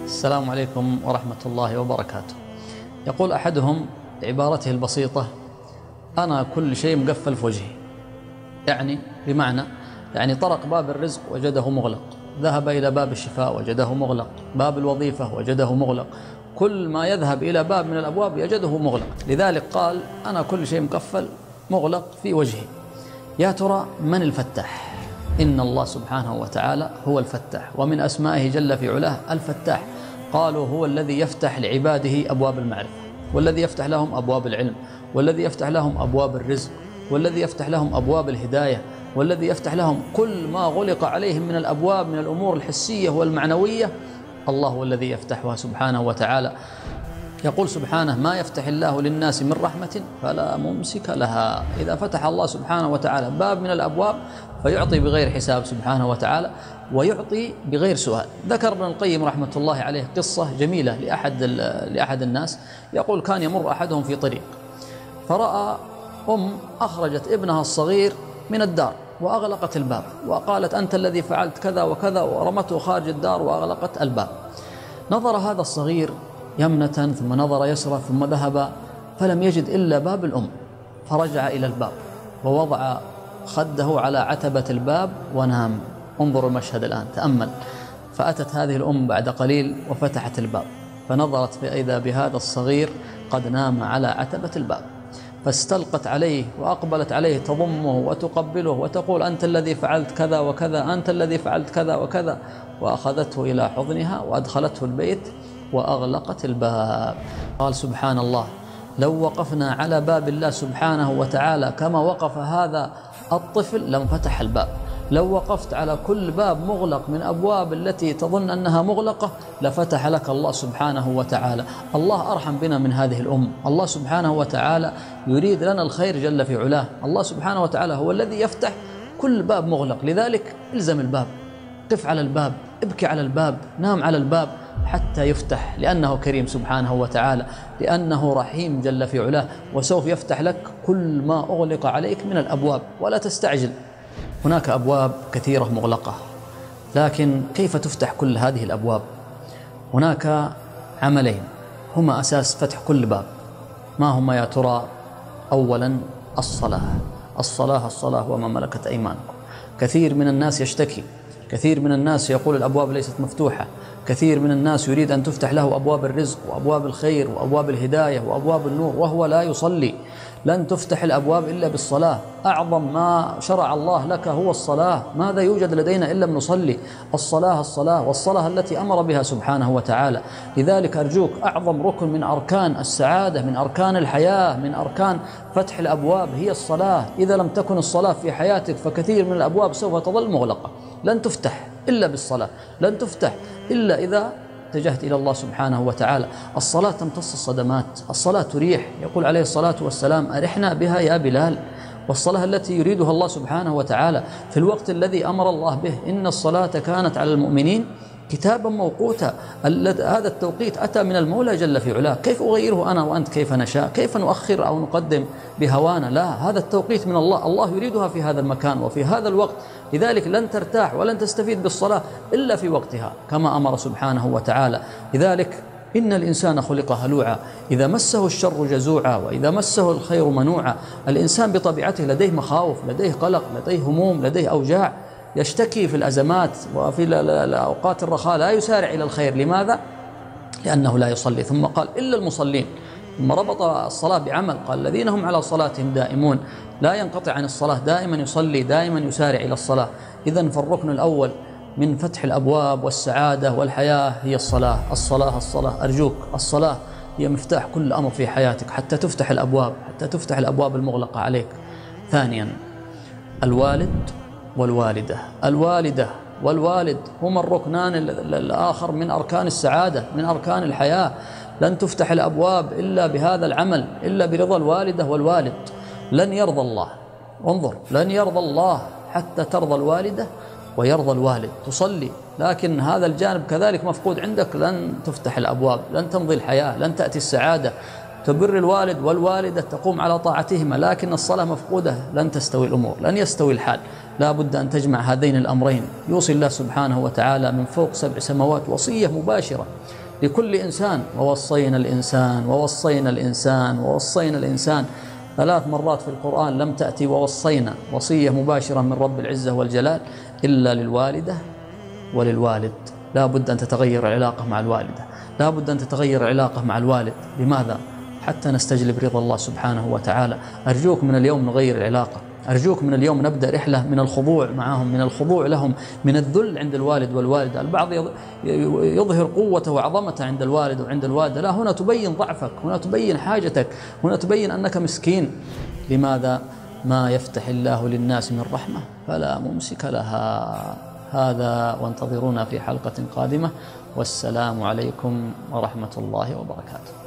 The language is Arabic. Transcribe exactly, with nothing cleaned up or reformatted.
السلام عليكم ورحمة الله وبركاته. يقول أحدهم بعبارته البسيطة: أنا كل شيء مقفل في وجهي. يعني بمعنى يعني طرق باب الرزق وجده مغلق، ذهب إلى باب الشفاء وجده مغلق، باب الوظيفة وجده مغلق، كل ما يذهب إلى باب من الأبواب يجده مغلق. لذلك قال: أنا كل شيء مقفل مغلق في وجهي. يا ترى من الفتاح؟ إن الله سبحانه وتعالى هو الفتاح، ومن أسمائه جل في علاه الفتاح. قالوا: هو الذي يفتح لعباده أبواب المعرفة، والذي يفتح لهم أبواب العلم، والذي يفتح لهم أبواب الرزق، والذي يفتح لهم أبواب الهداية، والذي يفتح لهم كل ما غلق عليهم من الأبواب من الأمور الحسية والمعنوية. الله هو الذي يفتحها سبحانه وتعالى. يقول سبحانه: ما يفتح الله للناس من رحمة فلا ممسك لها. إذا فتح الله سبحانه وتعالى باب من الأبواب فيعطي بغير حساب سبحانه وتعالى، ويعطي بغير سؤال. ذكر ابن القيم رحمة الله عليه قصة جميلة لأحد, لأحد الناس. يقول: كان يمر أحدهم في طريق فرأى أم أخرجت ابنها الصغير من الدار وأغلقت الباب، وقالت: أنت الذي فعلت كذا وكذا، ورمته خارج الدار وأغلقت الباب. نظر هذا الصغير يمنة ثم نظر يسرى ثم ذهب فلم يجد إلا باب الأم، فرجع إلى الباب ووضع خده على عتبة الباب ونام. انظروا المشهد الآن، تأمل. فأتت هذه الأم بعد قليل وفتحت الباب، فنظرت فإذا بهذا الصغير قد نام على عتبة الباب، فاستلقت عليه وأقبلت عليه تضمه وتقبله وتقول: أنت الذي فعلت كذا وكذا، أنت الذي فعلت كذا وكذا، وأخذته إلى حضنها وأدخلته البيت وأغلقت الباب. قال: سبحان الله، لو وقفنا على باب الله سبحانه وتعالى كما وقف هذا الطفل لانفتح الباب. لو وقفت على كل باب مغلق من أبواب التي تظن أنها مغلقة لفتح لك الله سبحانه وتعالى. الله أرحم بنا من هذه الأم. الله سبحانه وتعالى يريد لنا الخير جل في علاه. الله سبحانه وتعالى هو الذي يفتح كل باب مغلق. لذلك الزم الباب، قف على الباب، ابكي على الباب، نام على الباب حتى يفتح، لأنه كريم سبحانه وتعالى، لأنه رحيم جل في علاه، وسوف يفتح لك كل ما أغلق عليك من الأبواب. ولا تستعجل، هناك أبواب كثيرة مغلقة، لكن كيف تفتح كل هذه الأبواب؟ هناك عملين هما أساس فتح كل باب. ما هما يا ترى؟ أولا الصلاة. الصلاة الصلاة وما ملكت أيمانكم. كثير من الناس يشتكي، كثير من الناس يقول الأبواب ليست مفتوحة، كثير من الناس يريد أن تفتح له أبواب الرزق وأبواب الخير وأبواب الهداية وأبواب النور وهو لا يصلي. لن تفتح الأبواب إلا بالصلاة. أعظم ما شرع الله لك هو الصلاة. ماذا يوجد لدينا إلا من نصلي؟ الصلاة الصلاة والصلاة التي أمر بها سبحانه وتعالى. لذلك أرجوك، أعظم ركن من أركان السعادة، من أركان الحياة، من أركان فتح الأبواب هي الصلاة. إذا لم تكن الصلاة في حياتك فكثير من الأبواب سوف تظل مغلقة. لن تفتح إلا بالصلاة، لن تفتح إلا إذا اتجهت إلى الله سبحانه وتعالى. الصلاة تمتص الصدمات، الصلاة تريح. يقول عليه الصلاة والسلام: أرحنا بها يا بلال. والصلاة التي يريدها الله سبحانه وتعالى في الوقت الذي أمر الله به: إن الصلاة كانت على المؤمنين كتابا موقوتا. هذا التوقيت أتى من المولى جل في علاه. كيف أغيره أنا وأنت كيف نشاء؟ كيف نؤخر أو نقدم بهوانا؟ لا، هذا التوقيت من الله. الله يريدها في هذا المكان وفي هذا الوقت. لذلك لن ترتاح ولن تستفيد بالصلاة إلا في وقتها كما أمر سبحانه وتعالى. لذلك إن الإنسان خلق هلوعا، إذا مسه الشر جزوعا وإذا مسه الخير منوعا. الإنسان بطبيعته لديه مخاوف، لديه قلق، لديه هموم، لديه أوجاع، يشتكي في الأزمات وفي الأوقات الرخاء لا يسارع إلى الخير. لماذا؟ لأنه لا يصلي. ثم قال: إلا المصلين. ثم ربط الصلاة بعمل، قال: الذين هم على صلاتهم دائمون. لا ينقطع عن الصلاة، دائما يصلي، دائما يسارع إلى الصلاة. إذن فالركن الأول من فتح الأبواب والسعادة والحياة هي الصلاة. الصلاة الصلاة أرجوك، الصلاة هي مفتاح كل أمر في حياتك حتى تفتح الأبواب، حتى تفتح الأبواب المغلقة عليك. ثانيا الوالد والوالدة. الوالدة والوالد هما الركنان الآخر من أركان السعادة، من أركان الحياة. لن تفتح الأبواب إلا بهذا العمل، إلا برضا الوالدة والوالد. لن يرضى الله، انظر، لن يرضى الله حتى ترضى الوالدة ويرضى الوالد. تصلي لكن هذا الجانب كذلك مفقود عندك، لن تفتح الأبواب، لن تمضي الحياة، لن تأتي السعادة. تبر الوالد والوالدة، تقوم على طاعتهما، لكن الصلاة مفقودة لن تستوي الأمور، لن يستوي الحال. لا بد أن تجمع هذين الأمرين. يوصي الله سبحانه وتعالى من فوق سبع سماوات وصية مباشرة لكل إنسان: ووصينا الإنسان ووصينا الإنسان ووصينا الإنسان. ثلاث مرات في القرآن لم تأتي ووصينا، وصية مباشرة من رب العزة والجلال، إلا للوالدة وللوالد. لا بد أن تتغير العلاقة مع الوالدة، لا بد أن تتغير العلاقة مع الوالد. لماذا؟ حتى نستجلب رضا الله سبحانه وتعالى. أرجوك من اليوم نغير العلاقة، أرجوك من اليوم نبدأ رحلة من الخضوع معهم، من الخضوع لهم، من الذل عند الوالد والوالدة. البعض يظهر قوته وعظمته عند الوالد وعند الوالدة، لا، هنا تبين ضعفك، هنا تبين حاجتك، هنا تبين أنك مسكين. لماذا؟ ما يفتح الله للناس من رحمة فلا ممسك لها. هذا، وانتظرونا في حلقة قادمة، والسلام عليكم ورحمة الله وبركاته.